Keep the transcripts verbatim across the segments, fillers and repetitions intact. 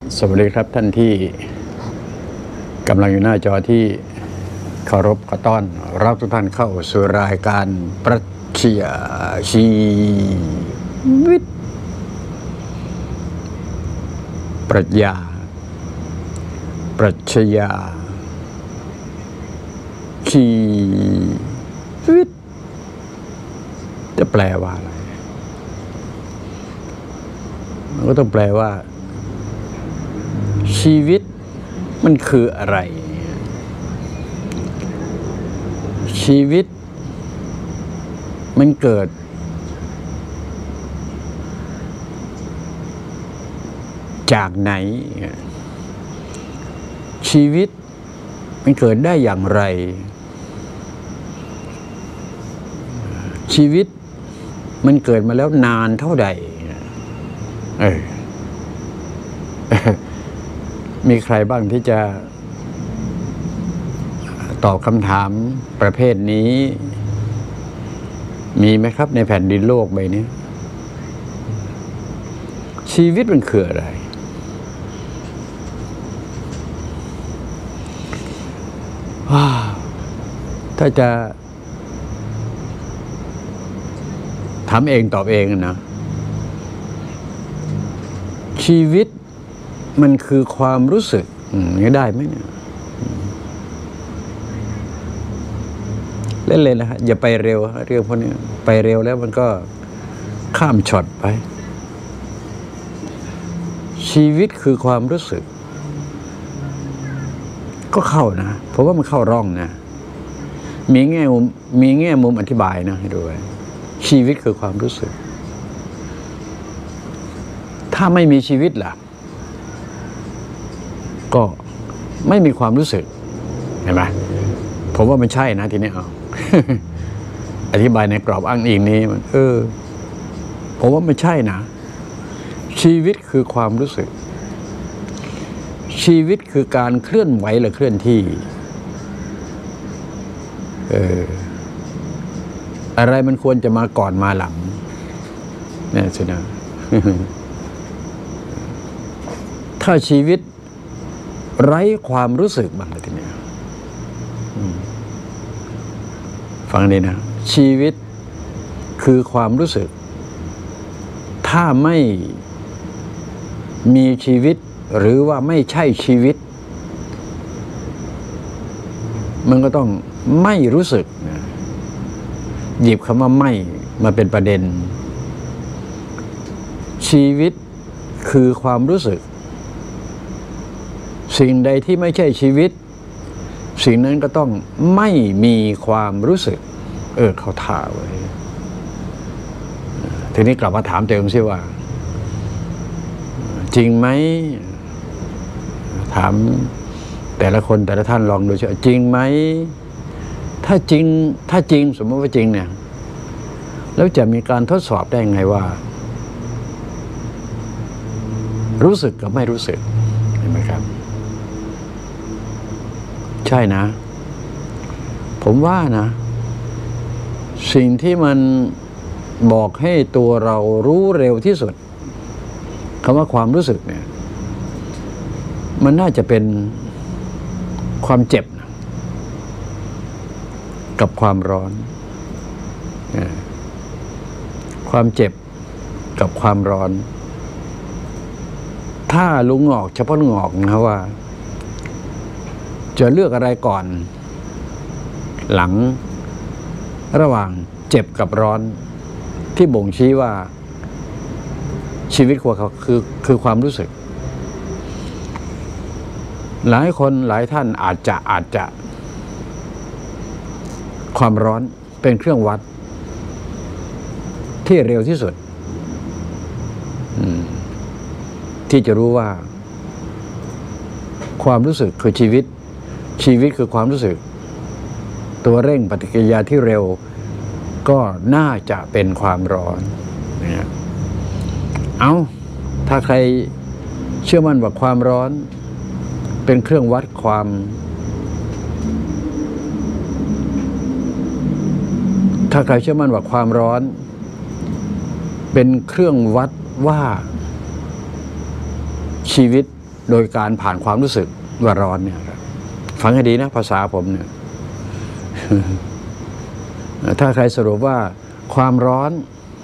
สวัสดีครับท่านที่กำลังอยู่หน้าจอที่เคารพขอต้อนรับทุกท่านเข้าสู่รายการปรัชญาชีวิตปรัชญาปรัชญาชีวิตจะแปลว่าอะไรมันก็ต้องแปลว่าชีวิตมันคืออะไรชีวิตมันเกิดจากไหนชีวิตมันเกิดได้อย่างไรชีวิตมันเกิดมาแล้วนานเท่าใดเออ มีใครบ้างที่จะตอบคำถามประเภทนี้มีไหมครับในแผ่นดินโลกใบนี้ชีวิตมันคืออะไรถ้าจะถามเองตอบเองนะชีวิตมันคือความรู้สึกนี่ได้ไหมเนี่ยเล่นเลยนะฮะอย่าไปเร็วเรื่องพวกนี้ไปเร็วแล้วมันก็ข้ามช็อตไปชีวิตคือความรู้สึกก็เข้านะเพราะว่ามันเข้าร่องนะมีแง่มุมมีแง่มุมอธิบายนะให้ดูชีวิตคือความรู้สึกถ้าไม่มีชีวิตล่ะก็ไม่มีความรู้สึกเห็นไหมผมว่ามันใช่นะทีนี้เอา อธิบายในกรอบอ้างอิงนี้มันเออผมว่าไม่ใช่นะชีวิตคือความรู้สึกชีวิตคือการเคลื่อนไหวหรือเคลื่อนที่เอออะไรมันควรจะมาก่อนมาหลังเนี่ยสินะ ถ้าชีวิตไร้ความรู้สึกบ้างเลยทีเนี้ยฟังดีนะชีวิตคือความรู้สึกถ้าไม่มีชีวิตหรือว่าไม่ใช่ชีวิตมันก็ต้องไม่รู้สึกนะหยิบคำว่าไม่มาเป็นประเด็นชีวิตคือความรู้สึกสิ่งใดที่ไม่ใช่ชีวิตสิ่งนั้นก็ต้องไม่มีความรู้สึกเออเขาท่าไว้ทีนี้กลับมาถามตัวเองซิว่าจริงไหมถามแต่ละคนแต่ละท่านลองดูเฉยจริงไหมถ้าจริงถ้าจริงสมมติว่าจริงเนี่ยแล้วจะมีการทดสอบได้ไงว่ารู้สึกกับไม่รู้สึกเห็นไหมครับใช่นะผมว่านะสิ่งที่มันบอกให้ตัวเรารู้เร็วที่สุดคำว่าความรู้สึกเนี่ยมันน่าจะเป็นความเจ็บนะกับความร้อนความเจ็บกับความร้อนถ้าลุงงอกเฉพาะลุงงอกนะว่าจะเลือกอะไรก่อนหลังระหว่างเจ็บกับร้อนที่บ่งชี้ว่าชีวิตของเขาคือคือความรู้สึกหลายคนหลายท่านอาจจะอาจจะความร้อนเป็นเครื่องวัดที่เร็วที่สุดที่จะรู้ว่าความรู้สึกคือชีวิตชีวิตคือความรู้สึกตัวเร่งปฏิกิริยาที่เร็วก็น่าจะเป็นความร้อนนะเอาถ้าใครเชื่อมั่นว่าความร้อนเป็นเครื่องวัดความถ้าใครเชื่อมั่นว่าความร้อนเป็นเครื่องวัดว่าชีวิตโดยการผ่านความรู้สึกว่าร้อนเนี่ยครับฟังให้ดีนะภาษาผมเนี่ย ถ้าใครสรุปว่าความร้อน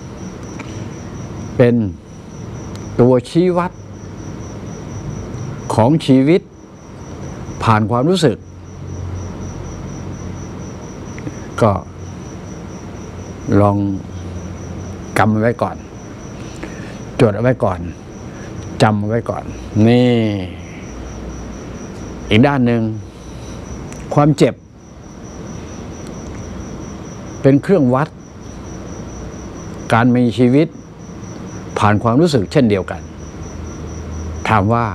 เป็นตัวชี้วัดของชีวิตผ่านความรู้สึกก็ลองกำไว้ก่อนจดเอาไว้ก่อนจำเอาไว้ก่อนนี่อีกด้านหนึ่งความเจ็บเป็นเครื่องวัดการมีชีวิตผ่านความรู้สึกเช่นเดียวกันถามว่า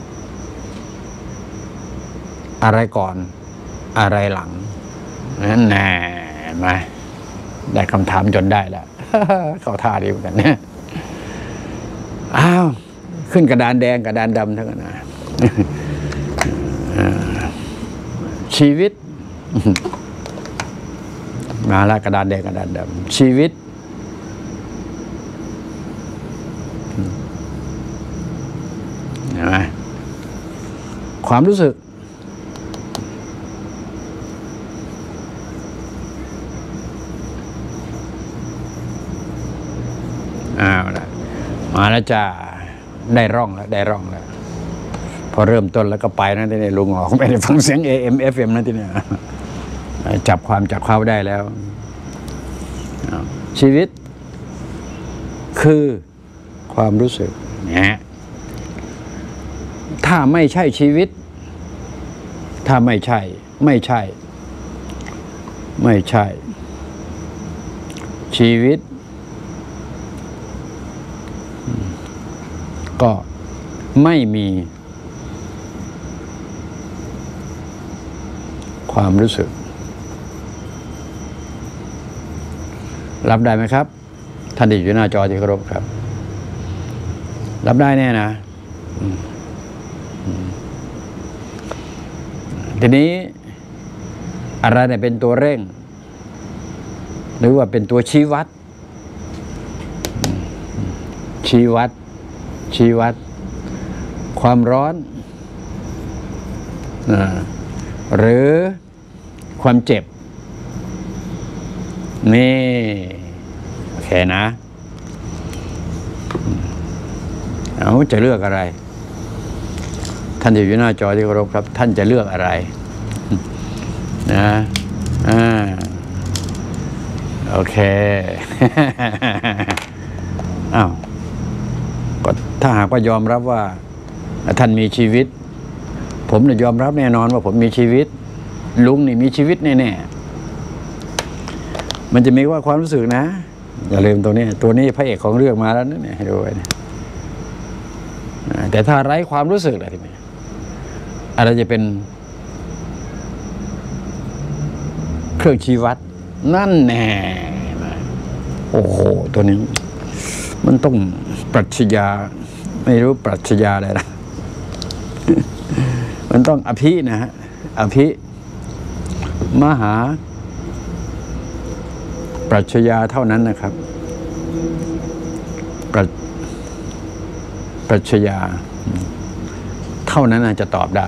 อะไรก่อนอะไรหลังนั่นแน่มาได้คำถามจนได้แล้ว เข้าท่าดีเหมือนกันเนี่ยอ้าวขึ้นกระดานแดงกระดานดำทั้งนั้นนะ ชีวิต มาแล้วกระดานแดงกระดานดำชีวิตเห็นไหมความรู้สึกอ้าวละมาแล้วจ้าได้ร่องแล้วได้ร่องแล้วพอเริ่มต้นแล้วก็ไปนะที่นี่ลุงออกไม่ได้ฟังเสียง เอ เอ็ม เอฟ เอ็ม นะที่นี่จับความจับความได้แล้วชีวิตคือความรู้สึกเนี่ยถ้าไม่ใช่ชีวิตถ้าไม่ใช่ไม่ใช่ไม่ใช่ชีวิตก็ไม่มีความรู้สึกรับได้ไหมครับท่านที่อยู่หน้าจอที่เคารพครับรับได้แน่นะทีนี้อะไรเนี่ยเป็นตัวเร่งหรือว่าเป็นตัวชี้วัดชี้วัดชี้วัดความร้อนหรือความเจ็บนี่โอเคนะเอาจะเลือกอะไรท่านที่อยู่หน้าจอที่เคารพครับท่านจะเลือกอะไรนะอ่าโอเค อ้าวก็ถ้าหากว่ายอมรับว่าท่านมีชีวิตผมเนี่ยยอมรับแน่นอนว่าผมมีชีวิตลุงนี่มีชีวิตแน่ๆมันจะมีว่าความรู้สึกนะอย่าลืมตัวนี้ตัวนี้พระเอกของเรื่องมาแล้วเนี่ยให้ดูไว้แต่ถ้าไร้ความรู้สึกอะไรทีนี้อะไรจะเป็นเครื่องชี้วัดนั่นแน่โอ้โหตัวนี้มันต้องปรัชญาไม่รู้ปรัชญาอะไรนะมันต้องอภินะฮะอภิมหาปรัชญาเท่านั้นนะครับปรัชปรัชญาเท่านั้นจะตอบได้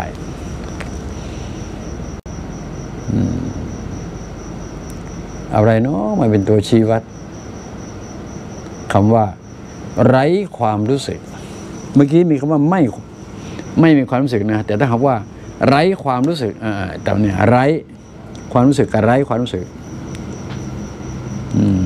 อะไรเนาะมันเป็นตัวชี้วัดคำว่าไร้ความรู้สึกเมื่อกี้มีคำว่าไม่ไม่มีความรู้สึกนะแต่ถ้าคำว่าไร้ความรู้สึกอ่าแต่เนี่ยไร้ความรู้สึกกับไร้ความรู้สึกอืม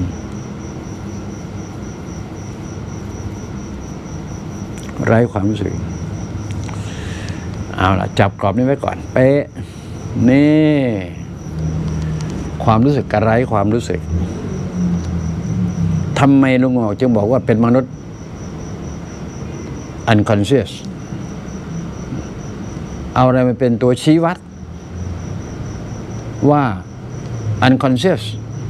ไร้ความรู้สึกเอาล่ะจับกรอบนี้ไว้ก่อนเป๊ะนี่ความรู้สึกกับไร้ความรู้สึกทำไมลุงหมอกจึงบอกว่าเป็นมนุษย์ unconscious เอาอะไรมาเป็นตัวชี้วัดว่า unconscious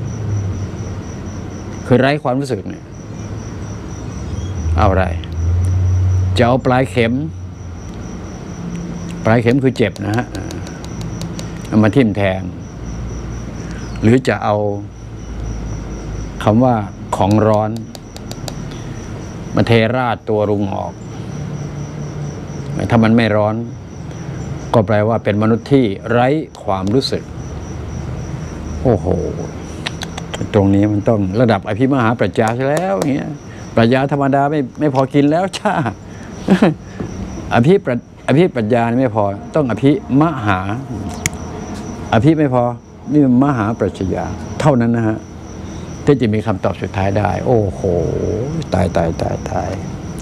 คือไร้ความรู้สึกเนี่ยเอาอะไรจะเอาปลายเข็มปลายเข็มคือเจ็บนะฮะเอามาทิ่มแทงหรือจะเอาคำว่าของร้อนมาเทราดตัวลุงออกถ้ามันไม่ร้อนก็แปลว่าเป็นมนุษย์ที่ไร้ความรู้สึกโอ้โหตรงนี้มันต้องระดับอภิมหาปรัชญาใช่แล้วอย่างเงี้ยปรัชญาธรรมดาไม่ไม่พอกินแล้วจ้า อภิปรัชอภิปรัชญาไม่พอต้องอภิมหาอภิไม่พอนี่มหาปรัชญาเท่านั้นนะฮะที่จะมีคำตอบสุดท้ายได้โอ้โหตายตายตายตาย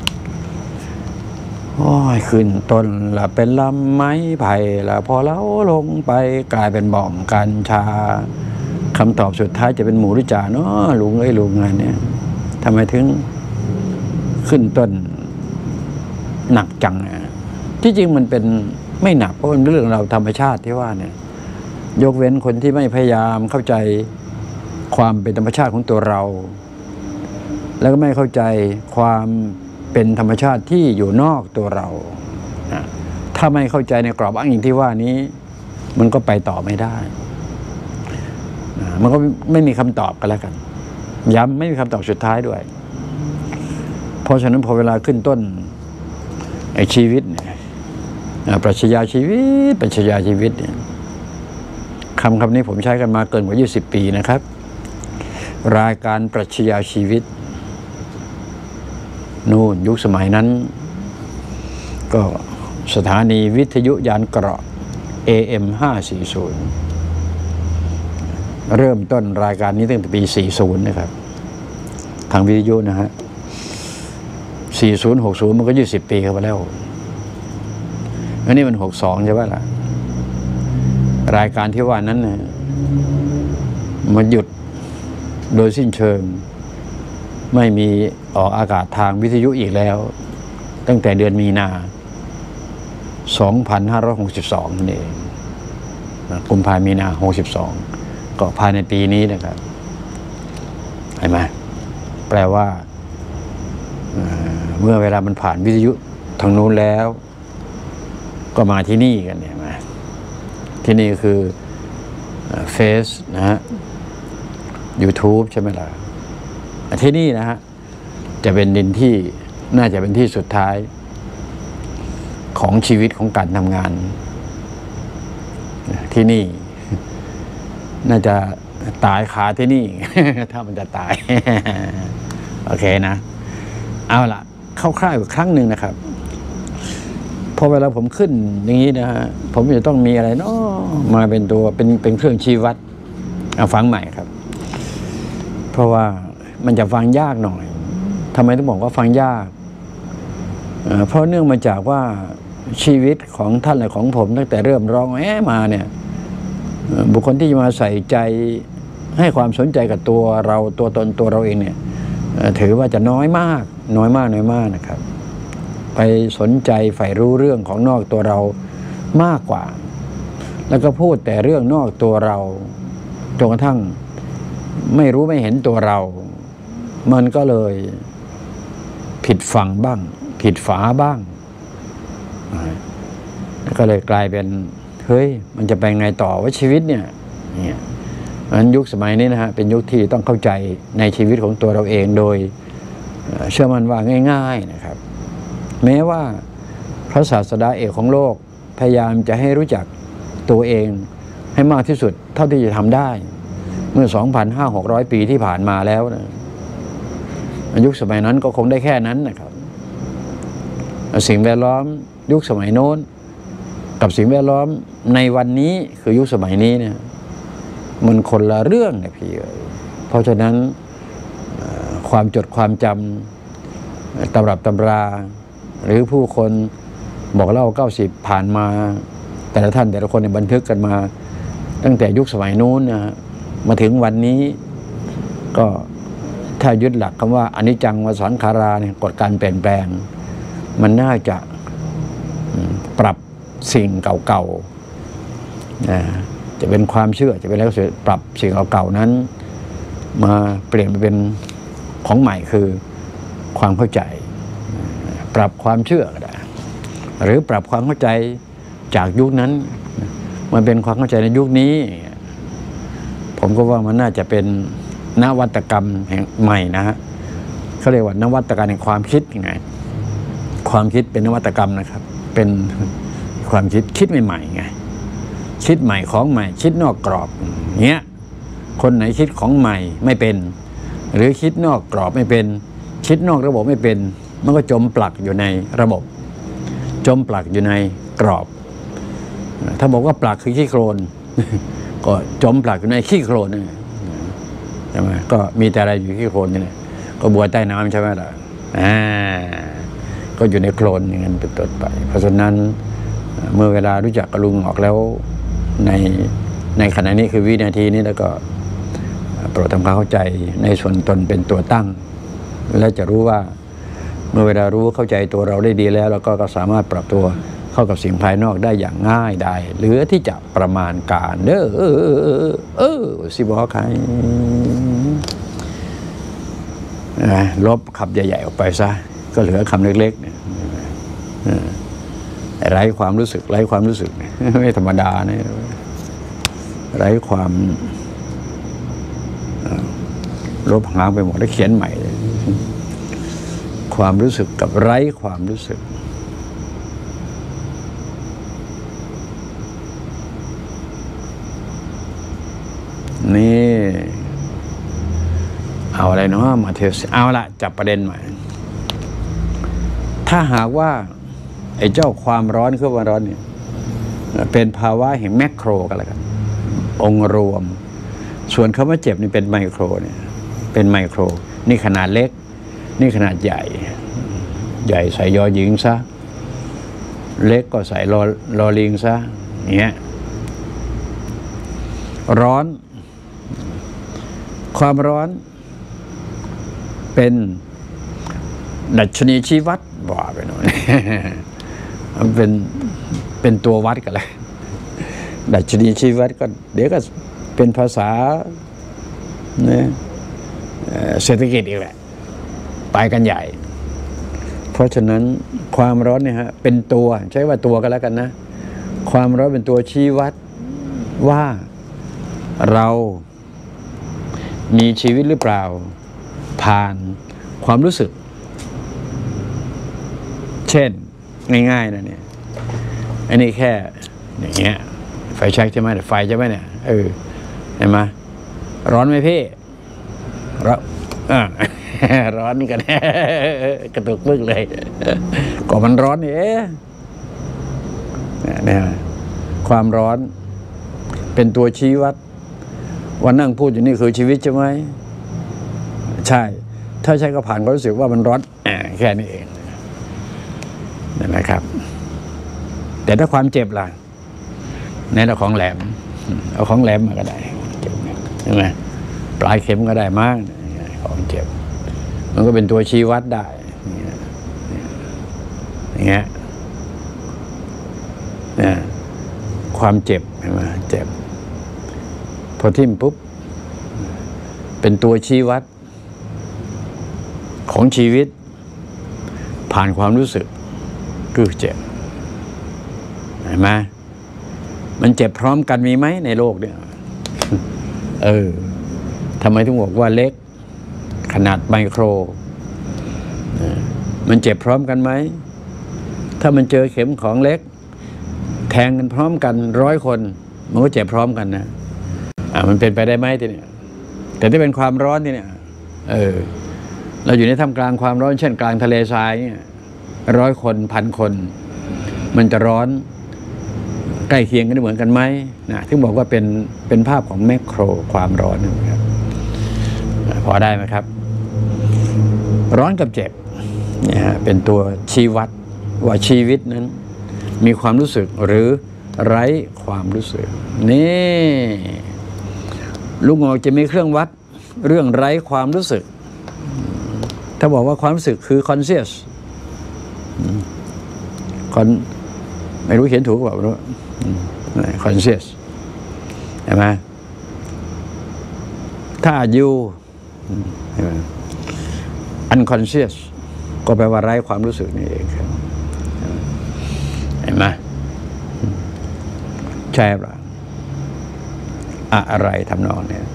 โอ้ยขึ้นต้นละเป็นลำไม้ไผ่ละพอเล้าลงไปกลายเป็นบ่องกัญชาคำตอบสุดท้ายจะเป็นหมูหรือจ่าเนาะลุงเอ้ยลุงไงเนี่ยทำไมถึงขึ้นต้นหนักจังอ่ะที่จริงมันเป็นไม่หนักเพราะมันเรื่องเราธรรมชาติที่ว่าเนี่ยยกเว้นคนที่ไม่พยายามเข้าใจความเป็นธรรมชาติของตัวเราแล้วก็ไม่เข้าใจความเป็นธรรมชาติที่อยู่นอกตัวเราถ้าไม่เข้าใจในกรอบอ้างอิงที่ว่านี้มันก็ไปต่อไม่ได้มันก็ไม่มีคำตอบกันแล้วกันย้ำไม่มีคำตอบสุดท้ายด้วยเพราะฉะนั้นพอเวลาขึ้นต้นไอ้ชีวิตเนี่ยปรัชญาชีวิตปรัชญาชีวิตเนี่ยคำคำนี้ผมใช้กันมาเกินกว่ายี่สิบปีนะครับรายการปรัชญาชีวิตนู่นยุคสมัยนั้นก็สถานีวิทยุยานเกราะ เอ เอ็ม ห้าสี่ศูนย์เริ่มต้นรายการนี้ตั้งแต่ปีสี่สิบนะครับทางวิทยุนะฮะสี่สิบ หกสิบมันก็ยี่สิบปีเข้าไปแล้วอันนี้มันหกสิบสองใช่ไหมล่ะรายการที่ว่านั้นนะมันหยุดโดยสิ้นเชิงไม่มีออกอากาศทางวิทยุอีกแล้วตั้งแต่เดือนมีนาสองพันห้าร้อยหกสิบสองนั่นเองกุมภาพันธ์มีนาหกสิบสองก็ภายในปีนี้นะครับเห็นไหมแปลว่าเมื่อเวลามันผ่านวิทยุทางนู้นแล้วก็มาที่นี่กันเนี่ยมาที่นี่คือเฟซนะฮะ YouTube ใช่ไหมล่ะที่นี่นะฮะจะเป็นดินที่น่าจะเป็นที่สุดท้ายของชีวิตของการทำงานที่นี่น่าจะตายคาที่นี่ ถ้ามันจะตาย โอเคนะเอาล่ะคร่าวๆอีกครั้งหนึ่งนะครับพอเวลาผมขึ้นอย่างนี้นะฮะผมจะต้องมีอะไรเนาะมาเป็นตัวเป็นเป็นเครื่องชี้วัดเอาฟังใหม่ครับเพราะว่ามันจะฟังยากหน่อยทำไมต้องบอกว่าฟังยากเพราะเนื่องมาจากว่าชีวิตของท่านและของผมตั้งแต่เริ่มร้องแอะมาเนี่ยบุคคลที่จะมาใส่ใจให้ความสนใจกับตัวเราตัวตนตัวเราเองเนี่ยถือว่าจะน้อยมากน้อยมากน้อยมากนะครับไปสนใจใฝ่รู้เรื่องของนอกตัวเรามากกว่าแล้วก็พูดแต่เรื่องนอกตัวเราจนกระทั่งไม่รู้ไม่เห็นตัวเรามันก็เลยผิดฝั่งบ้างผิดฝาบ้างก็เลยกลายเป็นเฮ้ยมันจะไปไงต่อว่าชีวิตเนี่ยเนี่ยนั้นยุคสมัยนี้นะฮะเป็นยุคที่ต้องเข้าใจในชีวิตของตัวเราเองโดยเชื่อมั่นว่าง่ายๆนะครับแม้ว่าพระศาสดาเอกของโลกพยายามจะให้รู้จักตัวเองให้มากที่สุดเท่าที่จะทำได้เมื่อ สองพันห้าร้อย หกร้อย ปีที่ผ่านมาแล้วนะยุคสมัยนั้นก็คงได้แค่นั้นนะครับสิ่งแวดล้อมยุคสมัยโน้นกับสิ่งแวดล้อมในวันนี้คือยุคสมัยนี้เนี่ยมันคนละเรื่องนะพี่เพราะฉะนั้นความจดความจำตำรับตำราหรือผู้คนบอกเล่าเก้าสิบผ่านมาแต่ละท่านแต่ละคนในบันทึกกันมาตั้งแต่ยุคสมัยนู้นนะมาถึงวันนี้ก็ถ้ายึดหลักคำว่าอนิจจังวสังขาราเนี่ยกฎการเปลี่ยนแปลงมันน่าจะปรับสิ่งเก่าๆนะจะเป็นความเชื่อจะเป็นอะไรก็เสร็จปรับสิ่งเก่าๆนั้นมาเปลี่ยนไปเป็นของใหม่คือความเข้าใจปรับความเชื่อก็ได้หรือปรับความเข้าใจจากยุคนั้นมันเป็นความเข้าใจในยุคนี้ผมก็ว่ามันน่าจะเป็นนวัตกรรมแห่งใหม่นะฮะเขาเรียกว่านวัตกรรมแห่งความคิดยังไงความคิดเป็นนวัตกรรมนะครับเเป็นความคิดคิดใหม่ๆไงคิดใหม่ของใหม่คิดนอกกรอบเนี้ยคนไหนคิดของใหม่ไม่เป็นหรือคิดนอกกรอบไม่เป็นคิดนอกระบบไม่เป็นมันก็จมปลักอยู่ในระบบจมปลักอยู่ในกรอบถ้าบอกว่าปลักคือขี้โคลนก็จมปลักอยู่ในขี้โคลนใช่ไหมก็มีแต่อะไรอยู่ขี้โคลนนี่แหละก็บัวใต้น้ำใช่ไหมล่ะอ่าก็อยู่ในโคลนอย่างนั้นเป็นต้นไปเพราะฉะนั้นเมื่อเวลารู้จักกับลุงออกแล้วในในขณะนี้คือวินาทีนี้แล้วก็โปรดทำความเข้าใจในส่วนตนเป็นตัวตั้งและจะรู้ว่าเมื่อเวลารู้เข้าใจตัวเราได้ดีแล้วเราก็สามารถปรับตัวเข้ากับสิ่งภายนอกได้อย่างง่ายได้เหลือที่จะประมาณการเด้อเออเออเออสิบอกใครลบคำใหญ่ๆออกไปซะก็เหลือคำเล็กๆเนี่ยไร้ความรู้สึกไร้ความรู้สึกไม่ธรรมดาเนี่ยไร้ความลบหางไปหมดแล้วเขียนใหม่เลยความรู้สึกกับไร้ความรู้สึกนี่เอาอะไรเนาะมาเทสเอาละจับประเด็นใหม่ถ้าหากว่าไอ้เจ้าความร้อนคือความร้อนเนี่ยเป็นภาวะแห่งแมคโครกันแล้วกันองค์รวมส่วนคำว่าเจ็บนี่เป็นไมโครเนี่ยเป็นไมโครนี่ขนาดเล็กนี่ขนาดใหญ่ใหญ่ใส่ยอหญิงซะเล็กก็ใส่ลอลอลิงซะเงี้ยร้อนความร้อนเป็นดัชนีชี้วัดบ่าไปหน่อยมันเป็นเป็นตัววัดกันเลยดัชนีชี้วัดก็เดี๋ยวก็เป็นภาษาเนี่ยเศรษฐกิจอีกแหละไปกันใหญ่เพราะฉะนั้นความร้อนเนี่ยฮะเป็นตัวใช้ว่าตัวกันแล้วกันนะความร้อนเป็นตัวชี้วัดว่าเรามีชีวิตหรือเปล่าผ่านความรู้สึกเช่นง่ายๆนะเนี่ยอันนี้แค่อย่างเงี้ยไฟแช็กใช่ไหมไฟใช่ไหมเนี่ยเออเห็นไหมร้อนไหมพี่ร้อนอ่าร้อนกันกระตุกมึกเลยก็มันร้อนนี่เอ๊ะเนี่ยความร้อนเป็นตัวชี้วัดวันนั่งพูดอยู่นี่คือชีวิตใช่ไหมใช่ถ้าใช่ก็ผ่านก็รู้สึกว่ามันร้อนแค่นี้เองนั่นนะครับแต่ถ้าความเจ็บล่ะในเราของแหลมเอาของแหลมมาก็ได้ใช่ไหมปลายเข็มก็ได้มากของเจ็บมันก็เป็นตัวชี้วัดได้อย่างเงี้ยเนี่ยความเจ็บใช่ไหมเจ็บพอทิ่มปุ๊บเป็นตัวชี้วัดของชีวิตผ่านความรู้สึกคือเจ็บเห็นไหมมันเจ็บพร้อมกันมีไหมในโลกเนี่ยเออทำไมถึงบอกว่าเล็กขนาดไมโครมันเจ็บพร้อมกันไหมถ้ามันเจอเข็มของเล็กแทงกันพร้อมกันร้อยคนมันก็เจ็บพร้อมกันนะอ่ามันเป็นไปได้ไหมทีเนี้ยแต่ที่เป็นความร้อนทีเนี้ยเออเราอยู่ในท่ามกลางความร้อนเช่นกลางทะเลทรายเนี่ยร้อยคนพันคนมันจะร้อนใกล้เคียงกันเหมือนกันไหมนะที่บอกว่าเป็นเป็นภาพของแมคโครความร้อนนะครับพอได้ไหมครับร้อนกับเจ็บเนี่ยเป็นตัวชี้วัดว่าชีวิตนั้นมีความรู้สึกหรือไร้ความรู้สึกนี่ลุงออกจะมีเครื่องวัดเรื่องไร้ความรู้สึกถ้าบอกว่าความรู้สึกคือ conscious คอนไม่รู้เขียนถูกหรือเปล่าไม่รู้ conscious ใช่ไหมถ้าอยู่ unconscious ก็แปลว่าไร้ความรู้สึกนี่เองครับเห็นไหมใช่หรืออะไรทำนองเนี่ย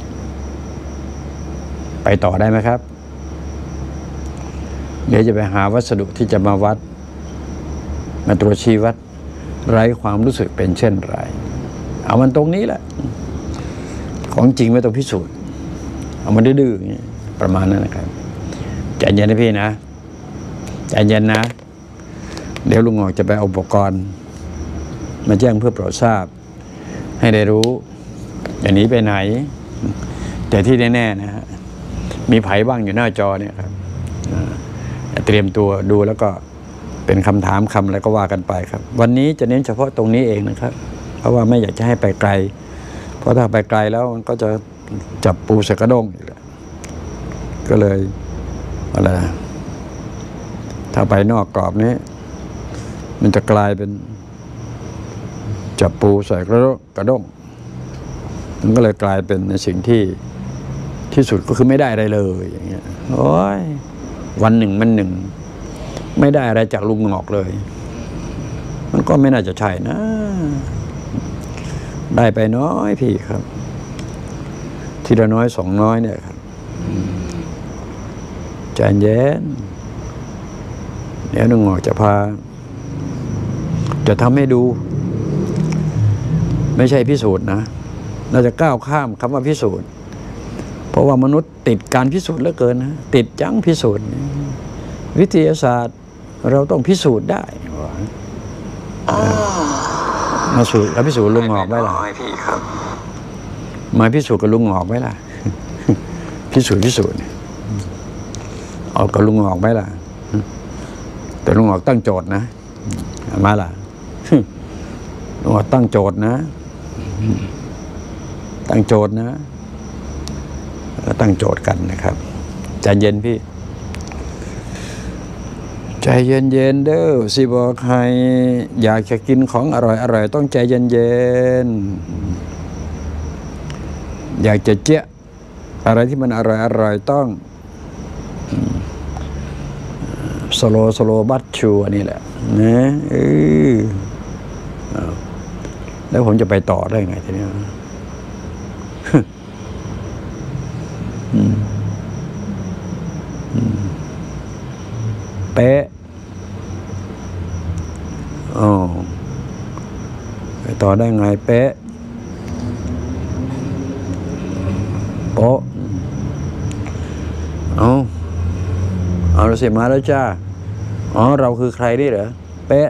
ไปต่อได้ไหมครับเดี๋ยวจะไปหาวัสดุที่จะมาวัดมาตรวจชี้วัดไร้ความรู้สึกเป็นเช่นไรเอามันตรงนี้แหละของจริงไม่ต้องพิสูจน์เอามันดื้อๆประมาณนั้นนะครับใจเย็นนะพี่นะใจเย็นนะเดี๋ยวลุงหงอกจะไปเอาอุปกรณ์มาแจ้งเพื่อโปรดทราบให้ได้รู้อย่าหนีไปไหนแต่ที่แน่ๆนะฮะมีไผ่บ้างอยู่หน้าจอเนี่ยครับเตรียมตัวดูแล้วก็เป็นคำถามคำอะไรก็ว่ากันไปครับวันนี้จะเน้นเฉพาะตรงนี้เองนะครับเพราะว่าไม่อยากจะให้ไปไกลเพราะถ้าไปไกลแล้วมันก็จะจับปูใส่กระด้งอีกแล้วก็เลยอะไรถ้าไปนอกกรอบนี้มันจะกลายเป็นจับปูใส่กระด้งกระด้งมันก็เลยกลายเป็นในสิ่งที่ที่สุดก็คือไม่ได้อะไรเลยอย่างเงี้ยโอ้ยวันหนึ่งมันหนึ่งไม่ได้อะไรจากลุงหงอกเลยมันก็ไม่น่าจะใช่นะได้ไปน้อยพี่ครับทีละน้อยสองน้อยเนี่ยครับใจเย็นเดี๋ยวลุงหงอกจะพาจะทำให้ดูไม่ใช่พิสูจน์นะเราจะก้าวข้ามคำว่าพิสูจน์เพราะว่ามนุษย์ติดการพิสูจน์เหลือเกินนะติดจังพิสูจน์วิทยาศาสตร์เราต้องพิสูจน์ได้มาสูตรแล้วพิสูจน์ลุงหงอกไว้ล่ะมาพิสูจน์กับลุงหงอกไว้ล่ะพิสูจน์พิสูจน์เอากับลุงหงอกไว้ล่ะแต่ลุงหงอกตั้งโจทย์นะมาล่ะลุงหงอกตั้งโจทย์นะตั้งโจทย์นะแล้วตั้งโจทย์กันนะครับใจเย็นพี่ใจเย็นเย็นเด้อสิบอกใครอยากจะกินของอร่อยอร่อยต้องใจเย็นเย็นอยากจะเจ๊ะอะไรที่มันอร่อยอร่อยต้องสโลสโลบัตชูอันนี้แหละนะเออแล้วผมจะไปต่อได้ไงทีนี้เป๊ะอ๋อไปต่อได้ไงเป๊ะโป๊ะเอาเอาเราเสียมาแล้วจ้าอ๋อเราคือใครนี่เหรอเป๊ะ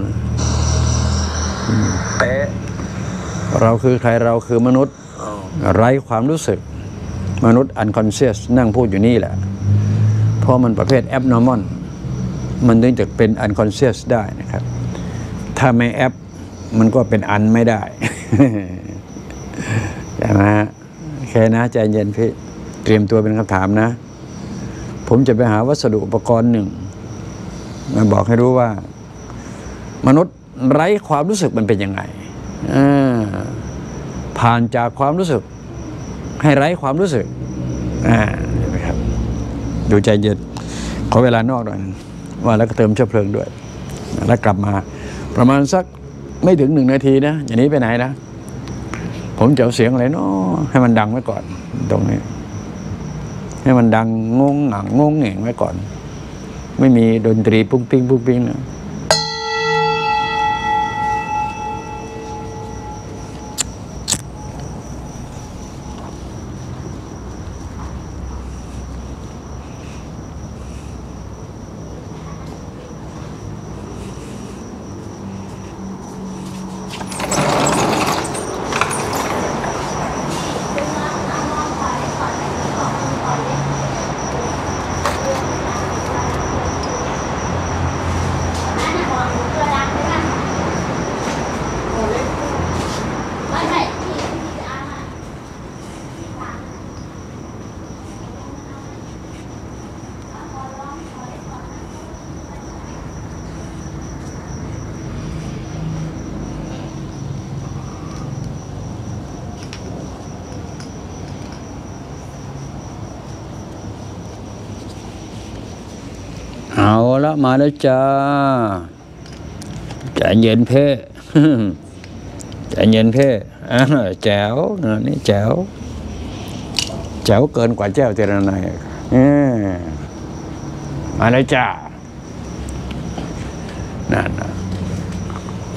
เป๊ะเราคือใครเราคือมนุษย์ไร้ความรู้สึกมนุษย์ unconscious นั่งพูดอยู่นี่แหละเพราะมันประเภท abnormal มันถึงจะเป็น unconscious ได้นะครับถ้าไม่แอปมันก็เป็นอันไม่ได้ใช่ไหมฮะแค่นะใจเย็นพี่เตรียมตัวเป็นคำถามนะผมจะไปหาวัสดุอุปกรณ์หนึ่งมาบอกให้รู้ว่ามนุษย์ไร้ความรู้สึกมันเป็นยังไงผ่านจากความรู้สึกให้ไร้ความรู้สึกอ่านะครับดูใจเย็นขอเวลานอกหน่อยว่าแล้วก็เติมเชื้อเพลิงด้วยแล้วกลับมาประมาณสักไม่ถึงหนึ่งนาทีนะอย่างนี้ไปไหนนะผมจะเอาเสียงอะไรเนาะให้มันดังไว้ก่อนตรงนี้ให้มันดังงงหงังงงเหง่งไว้ก่อนไม่มีดนตรีปุ้งปิ้งปุ้งปิ้งนะเอาละมาแล้วจ้าใจเย็นเพ่ใจเย็นเพ่แจ๋วนี่แจ๋วแจ๋วเกินกว่าแจ้วเจรนายมาแล้วจ้านั่น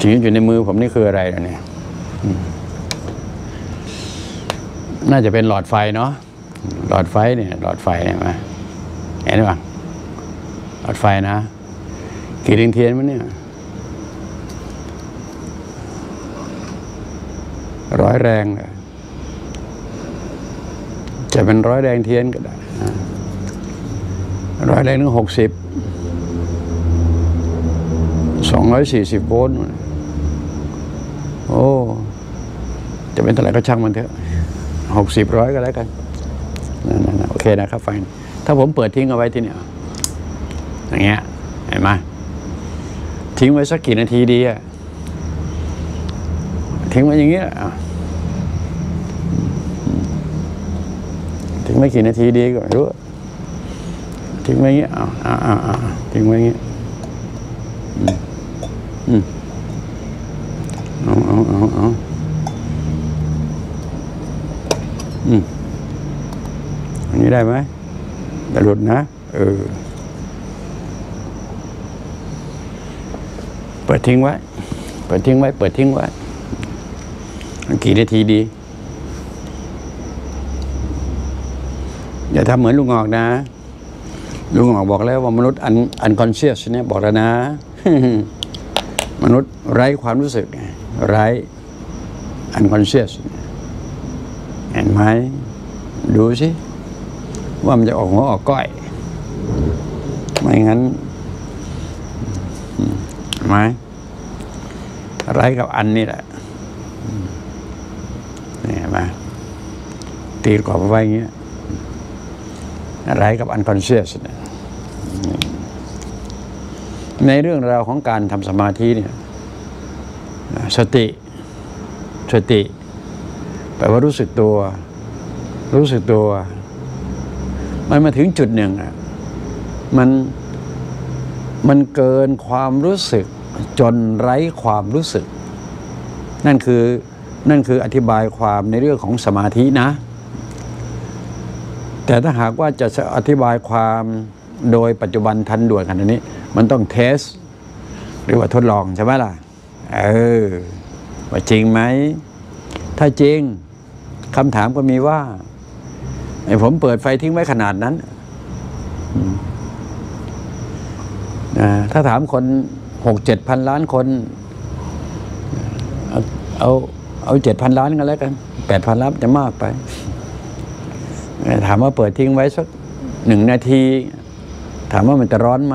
สิ่งที่อยู่ในมือผมนี่คืออะไรล่ะเนี่ยน่าจะเป็นหลอดไฟเนาะหลอดไฟเนี่ยหลอดไฟเนี่ยมาเห็นไหมหลอดไฟนะกี่ดวงเทียนมั้ยเนี่ยร้อยแรงเลยจะเป็นร้อยแรงเทียนก็ได้ร้อยแรงถึงหกสิบสองร้อยสี่สิบโวลต์โอ้จะเป็นเท่าไหร่ก็ช่างมันเถอะหกสิบร้อยก็แล้วกันนั่นๆโอเคนะครับฟังถ้าผมเปิดทิ้งเอาไว้ที่เนี่ยอย่างเงี้ยเห็นไหมทิ้งไว้สักกี่นาทีดีอะทิ้งไว้อย่างเงี้ยทิ้งไว้กี่นาทีดีก็ไม่รู้ทิ้งไว้อย่างเงี้ยอ่าอ่าอ่าทิ้งไว้อย่างเงี้ยอืมเอาเอาเอาเอาอืมอันนี้ได้ไหมแต่หลุดนะเออเปิดทิ้งไว้เปิดทิ้งไว้เปิดทิ้งไว้กี่นาทีดีอย่าทำเหมือนลุงงอกนะลุงงอกบอกแล้วว่ามนุษย์อันอันคอนเชียสเนี่ยบอกแล้วนะมนุษย์ไร้ความรู้สึกไร้อันคอนเชียสเห็นไหมดูสิว่ามันจะออกหัวออกก้อยไม่งั้นเห็นไหมไร้กับอันนี่แหละนี่เห็นไหมตีกรอบไว้อย่างเงี้ยไร้กับอันคอนเชียสในเรื่องราวของการทำสมาธิเนี่ยสติสติแปลว่ารู้สึกตัวรู้สึกตัวมันมาถึงจุดหนึ่งอ่ะมันมันเกินความรู้สึกจนไร้ความรู้สึกนั่นคือนั่นคืออธิบายความในเรื่องของสมาธินะแต่ถ้าหากว่าจะอธิบายความโดยปัจจุบันทันด่วนขนาดนี้มันต้องเทสหรือว่าทดลองใช่ไหมล่ะเออว่าจริงไหมถ้าจริงคำถามก็มีว่าไอ้ผมเปิดไฟทิ้งไว้ขนาดนั้นถ้าถามคนหกเจ็ดพันล้านคนเอาเอาเอาเจ็ดพันล้านก็แล้วกันแปดพันล้านจะมากไปถามว่าเปิดทิ้งไว้สักหนึ่งนาทีถามว่ามันจะร้อนไหม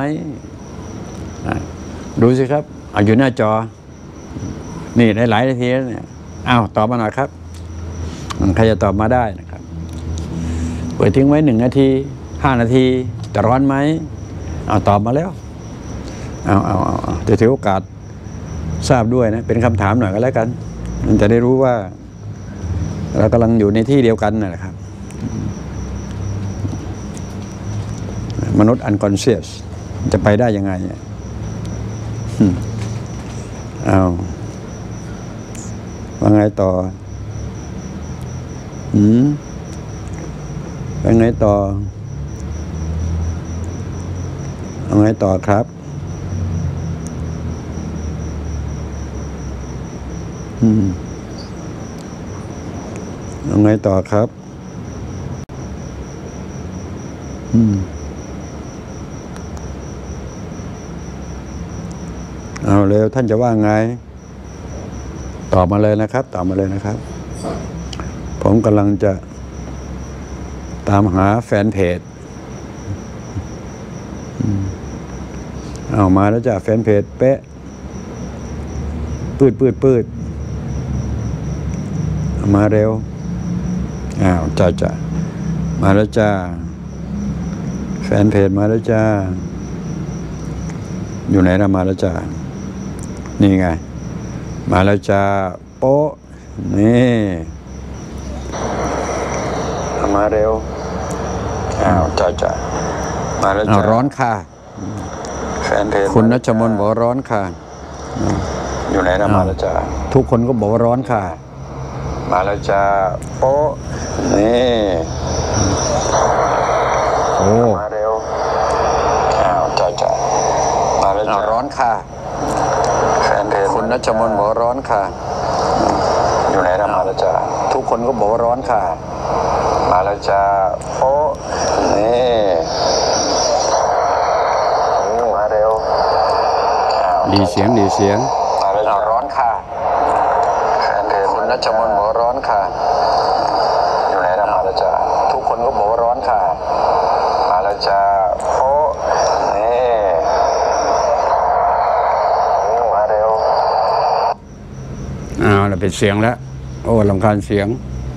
ดูสิครับเอาอยู่หน้าจอนี่หลายๆนาทีเนี่ยอ้าวตอบมาหน่อยครับใครจะตอบมาได้นะครับเปิดทิ้งไว้หนึ่งนาทีห้านาทีจะร้อนไหมเอาตอบมาแล้วเอาเอาเอาจะถือโอกาสทราบด้วยนะเป็นคำถามหน่อยก็แล้วกันมันจะได้รู้ว่าเรากำลังอยู่ในที่เดียวกันนะครับมนุษย์อันคอนเชียสจะไปได้ยังไงเอาว่าไงต่ออืมว่าไงต่อว่าไงต่อครับอืมว่าไงต่อครับอืมเอาเร็วท่านจะว่าไงตอบมาเลยนะครับตอบมาเลยนะครับผมกำลังจะตามหาแฟนเพจเอามาแล้วจ้ะแฟนเพจเป๊ะปืดปืดปืดเอามาเร็วอ้าวจ้าจ้ามาแล้วจ้าแฟนเพจมาแล้วจ้าอยู่ไหนเรามาแล้วจ้านี่ไงมาแล้วจ้าโป๊ะนี่มาเร็วอ้าวจ้าจ้ามาแล้วจ้าร้อนค่ะแฟนเพจคุณนัชมนบอกร้อนค่ะอยู่ไหนเรามาแล้วจ้าทุกคนก็บอกว่าร้อนค่ะมาแล้วจ้าโป๊ะนี่โอ้มาเร็วอ้าวจ้าจ้ามาแล้วจ้าร้อนค่ะแฟนเพจคุณนันัชมนบอกร้อนค่ะอยู่ไหนนะมาแล้วจ้าทุกคนก็บอกร้อนค่ะมาแล้วจ้าโอ้นี่มาเร็วดีเสียงดีเสียงมาแล้วร้อนค่ะคุณนัชมนบอกร้อนค่ะอยู่ไหนนะมาแล้วจ้าทุกคนก็บอกร้อนค่ะมาแล้วจ้าโอ้นี่มาเร็วอ้าวเราเป็นเสียงแล้วโอ้รำคาญเสียง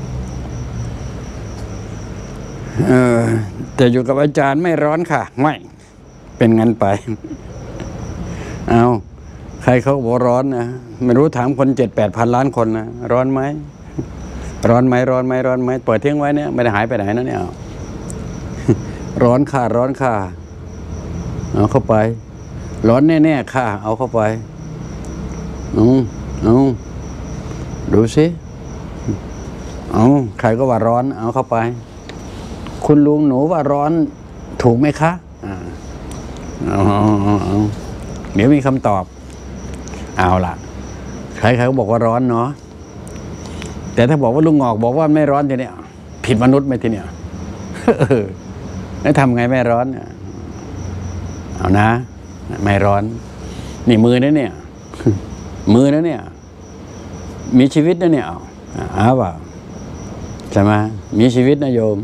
เออแต่อยู่กับอาจารย์ไม่ร้อนค่ะไม่เป็นงั้นไปเอาใครเขาบอกร้อนนะไม่รู้ถามคนเจ็ดแปดพันล้านคนนะร้อนไหมร้อนไหมร้อนไหมร้อนไหมเปิดทิ้งไว้เนี่ยไม่ได้หายไปไหนนะเนี่ยร้อนค่ะร้อนค่ะเอาเข้าไปร้อนแน่ๆค่ะเอาเข้าไปเอาเอาดูสิเอาใครก็ว่าร้อนเอาเข้าไปคุณลุงหนูว่าร้อนถูกไหมคะอ่าเอาเอาเอาเดี๋ยวมีคำตอบเอาล่ะใครๆก็บอกว่าร้อนเนาะแต่ถ้าบอกว่าลุงงอกบอกว่าไม่ร้อนทีเนี้ยผิดมนุษย์ไหมทีเนี้ยแล้วทำไงไม่ร้อนเอานะไม่ร้อนนี่มือนะเนี่ยมือนะเนี่ยมีชีวิตนะเนี่ยเอาเอาเปล่าใช่ไหมมีชีวิตนะโยม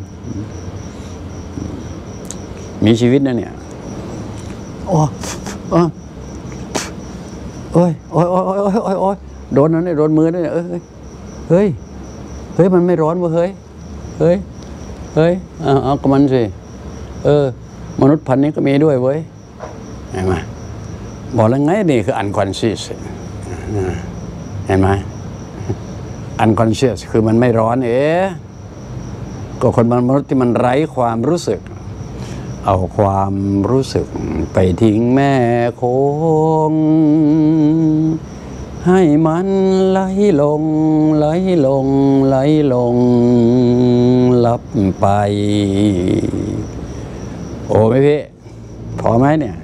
มีชีวิตนะเนี่ยโอ้โอ้โอ้ยโอ้ยโอ้ยโอ้ยโอ้ยโอ้ยโดนนั่นเนี่ยโดนมือนั่นเนี่ยเอ้ยเฮ้ยเฮ้ยมันไม่ร้อนวะเฮ้ยเฮ้ยเฮ้ยเอาเอากับมันสิเออมนุษย์พันธุ์นี้ก็มีด้วยเว้ยเห็นไหมบอกแล้วไงนี่คือ unconscious เห็นไหม unconscious คือมันไม่ร้อนเอ๊ะก็คนมนุษย์ที่มันไร้ความรู้สึกเอาความรู้สึกไปทิ้งแม่คงให้มันไหลลงไหลลงไหลลงลับไปโอ้ไหมพี่พอไหมเนี่ย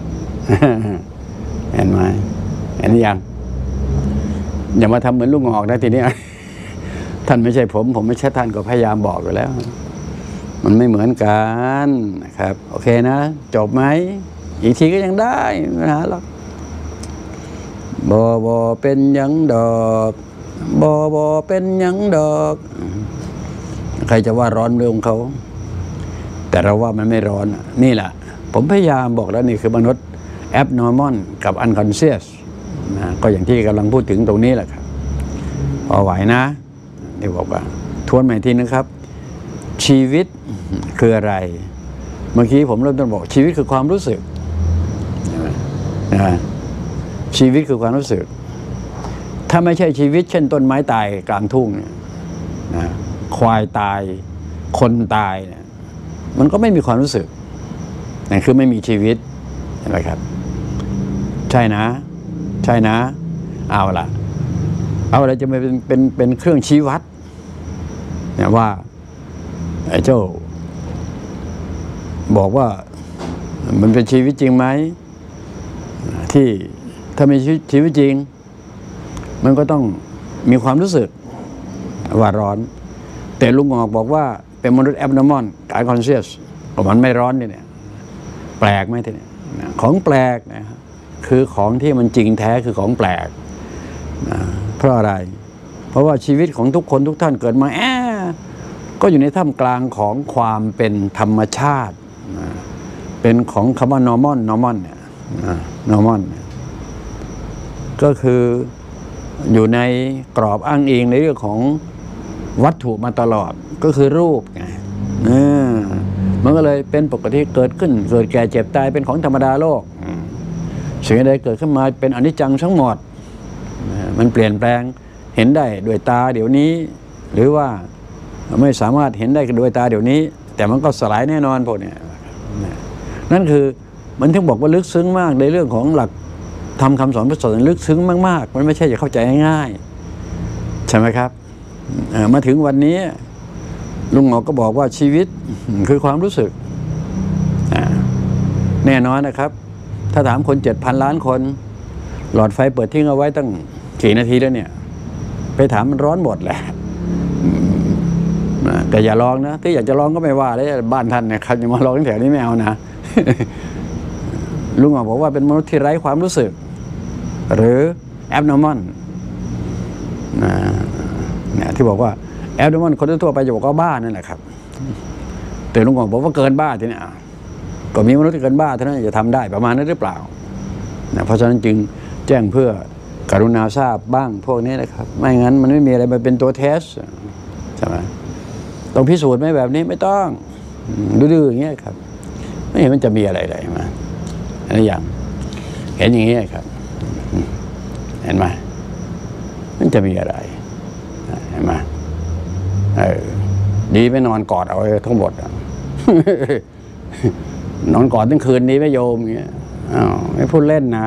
เห็นไหมเห็นยังอย่ามาทำเหมือนลูกงอกนะทีนี้ ท่านไม่ใช่ผมผมไม่ใช่ท่านก็พยายามบอกอยู่แล้วมันไม่เหมือนกันนะครับโอเคนะจบไหมอีกทีก็ยังได้ไม่ปัญหาหรอกบอบอเป็นยังดอกบอบอเป็นยังดอกใครจะว่าร้อนเรื่องเขาแต่เราว่ามันไม่ร้อนนี่แหละผมพยายามบอกแล้วนี่คือมนุษย์ abnormal กับ unconscious นะก็อย่างที่กำลังพูดถึงตรงนี้แหละครับพอไหวนะที่บอกว่าทวนใหม่ทีนะครับชีวิตคืออะไรเมื่อกี้ผมเริ่มต้นบอกชีวิตคือความรู้สึกนะชีวิตคือความรู้สึกถ้าไม่ใช่ชีวิตเช่นต้นไม้ตายกลางทุ่งเนี่ยนะควายตายคนตายเนี่ยมันก็ไม่มีความรู้สึกนั่นคือไม่มีชีวิตเห็นไหมครับใช่นะใช่นะเอาล่ะเอาอะไรจะมาเป็นเป็นเป็นเครื่องชี้วัดเนี่ยว่าไอ้เจ้าบอกว่ามันเป็นชีวิตจริงไหมที่ถ้ามีชีวิตจริงมันก็ต้องมีความรู้สึกว่าร้อนแต่ลุงงอกบอกว่าเป็นมนุษย์ abnormal กับ unconscious มันไม่ร้อนเนี่ยแปลกไหมทีนี้ของแปลกนะคือของที่มันจริงแท้คือของแปลกนะเพราะอะไรเพราะว่าชีวิตของทุกคนทุกท่านเกิดมาแอบก็อยู่ในท่ามกลางของความเป็นธรรมชาตินะเป็นของคำว่า normal normal เนี่ย normal ก็คืออยู่ในกรอบอ้างอิงในเรื่องของวัตถุมาตลอดก็คือรูปไงมันก็เลยเป็นปกติเกิดขึ้นเกิดแก่เจ็บตายเป็นของธรรมดาโลกสิ่งใดเกิดขึ้นมาเป็นอนิจจังทั้งหมดมันเปลี่ยนแปลงเห็นได้ด้วยตาเดี๋ยวนี้หรือว่าไม่สามารถเห็นได้ด้วยตาเดี๋ยวนี้แต่มันก็สลายแน่นอนพวกนี้นั่นคือมันถึงบอกว่าลึกซึ้งมากในเรื่องของหลักทำคำสอนพระสงฆ์ลึกซึ้งมากๆมันไม่ใช่จะเข้าใจง่ายๆใช่ไหมครับมาถึงวันนี้ลุงหมอก็บอกว่าชีวิตคือความรู้สึกแน่นอนนะครับถ้าถามคนเจ็ดพันล้านคนหลอดไฟเปิดทิ้งเอาไว้ตั้งกี่นาทีแล้วเนี่ยไปถามมันร้อนหมดแหละแต่อย่าลองนะที่อยากจะลองก็ไม่ว่าเลยบ้านท่านเนี่ยใครจะมาลองแถวนี้ไม่เอานะ ลุงบอกว่าเป็นมนุษย์ที่ไร้ความรู้สึกหรือ abnormal นะเนี่ยที่บอกว่า abnormal คนทั่วไปจะบอกว่าบ้านั่นแหละครับแต่ลุงบอกว่าเกินบ้าทีนี้ก็มีมนุษย์ที่เกินบ้าเท่านั้นจะทำได้ประมาณนั้นหรือเปล่านะเพราะฉะนั้นจึงแจ้งเพื่อกรุณาทราบบ้างพวกนี้นะครับไม่งั้นมันไม่มีอะไรมาเป็นตัวเทสใช่ไหมต้องพิสูจน์ไหมแบบนี้ไม่ต้องดื้อๆอย่างเงี้ยครับไม่เห็นมันจะมีอะไรเลยมาอันนี้อย่างเห็นอย่างนี้ครับเห็นไหมมันจะมีอะไรเห็นไหมเออดีไม่นอนกอดเอาทั้งหมดนอนกอดทั้งคืนนี้ไม่โยมอย่างเงี้ยอ้าวไม่พูดเล่นนะ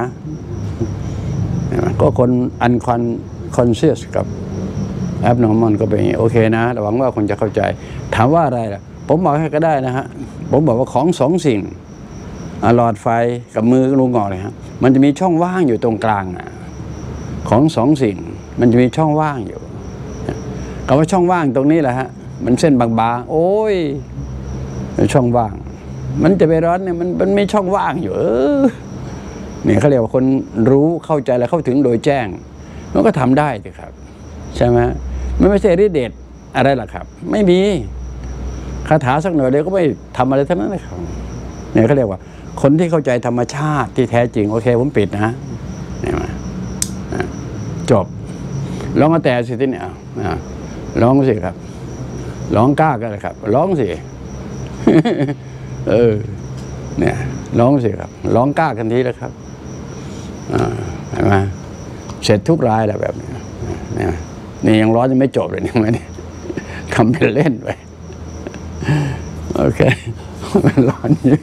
ก็คนอันคอนคอนเชียสกับแอปนอร์มอนก็เป็นอย่างนี้โอเคนะหวังว่าคนจะเข้าใจถามว่าอะไรล่ะผมบอกให้ก็ได้นะฮะผมบอกว่าของสองสิ่งหลอดไฟกับมือลุงงอกเลยฮะมันจะมีช่องว่างอยู่ตรงกลางอ่ะของสองสิ่งมันจะมีช่องว่างอยู่คำว่าช่องว่างตรงนี้แหละฮะมันเส้นบางๆโอ้ยช่องว่างมันจะไปร้อนเนี่ยมันมันไม่ช่องว่างอยู่เออเนี่ยเขาเรียกว่าคนรู้เข้าใจและเข้าถึงโดยแจ้งมันก็ทำได้สิครับใช่ไหมมันไม่ใช่ฤทธิ์เดชอะไรหรอกครับไม่มีคาถาสักหน่อยเดียวก็ไม่ทำอะไรทั้งนั้นนะครับเนี่ยเขาเรียกว่าคนที่เข้าใจธรรมชาติที่แท้จริงโอเคผมปิดนะเนี่ยมาจบร้องก็แต่สิที่เนี่ยร้องสิครับร้องกล้ากันเลยครับร้องสิเออเนี่ยร้องสิครับร้องกล้ากันทีแล้วครับเห็นไหมเสร็จทุกรายแล้วแบบนี้เนี่ยนี่ยังร้อนยังไม่จบเลยยังไม่เนี่ยทำเป็นเล่นไปโอเคมันร้อนอยู่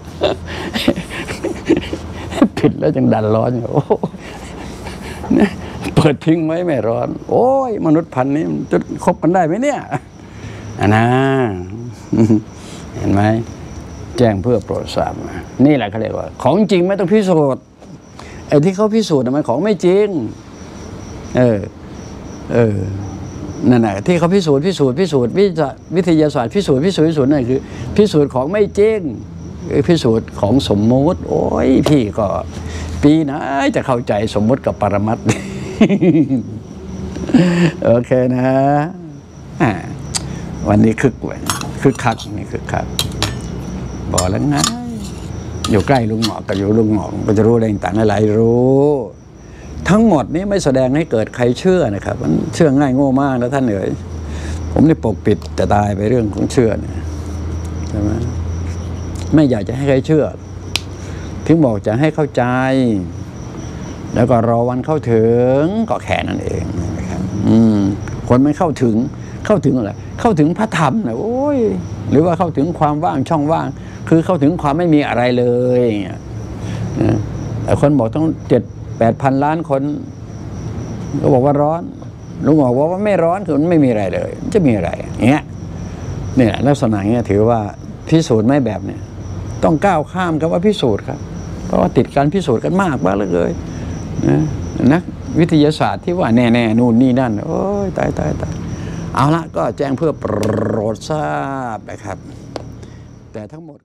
ผิดแล้วจังดันร้อนอยู่โอ้เนี่ยเปิดทิ้งไว้ไม่ร้อนโอ้ยมนุษย์พันธุ์นี้จะคบกันได้ไหมเนี่ยอ่ะนะเห็นไหมแจ้งเพื่อโปรดทราบนี่แหละเขาเรียกว่าของจริงไม่ต้องพิสูจน์ไอ้ที่เขาพิสูจน์มันของไม่จริงเออเออนั่นแหละที่เขาพิสูจน์พิสูจน์พิสูจน์วิทยาศาสตร์พิสูจน์พิสูจน์พิสูจน์นั่นคือพิสูจน์ของไม่จริงพิสูจน์ของสมมติโอ้ยพี่ก็ปีไหนจะเข้าใจสมมติกับปรมัตถ์โอเคนะวันนี้คึกไว้คึกคักนี่คึกคักบอกแล้วไงอยู่ใกล้ลุงหมอกกับอยู่ลุงหมอกก็จะรู้อะไรต่างๆอะไรรู้ทั้งหมดนี้ไม่แสดงให้เกิดใครเชื่อนะครับมันเชื่อง่ายโง่มากนะท่านเอ๋ยผมนี่ปกปิดแต่ตายไปเรื่องของเชื่อเนี่ยใช่ไหมไม่อยากจะให้ใครเชื่อถึงบอกจะให้เข้าใจแล้วก็รอวันเข้าถึงก็แค่นั้นเองนะครับอืมคนไม่เข้าถึงเข้าถึงอะไรเข้าถึงพระธรรมนะโอ้ยหรือว่าเข้าถึงความว่างช่องว่างคือเข้าถึงความไม่มีอะไรเลยแต่คนบอกต้องเจ็ดแปดพันล้านคนก็บอกว่าร้อนลุงบอกว่าไม่ร้อนคือมันไม่มีอะไรเลยจะมีอะไรอย่างเงี้ยเนี่ยลักษณะเงี้ยถือว่าพิสูจน์ไม่แบบเนี่ยต้องก้าวข้ามกับว่าพิสูจน์ครับเพราะว่าติดการพิสูจน์กันมากมากเลยนะนักวิทยาศาสตร์ที่ว่าแน่ๆนู่นนี่นั่นโอ้ยตายตายตายเอาละก็แจ้งเพื่อโปรดทราบนะครับแต่ทั้งหมด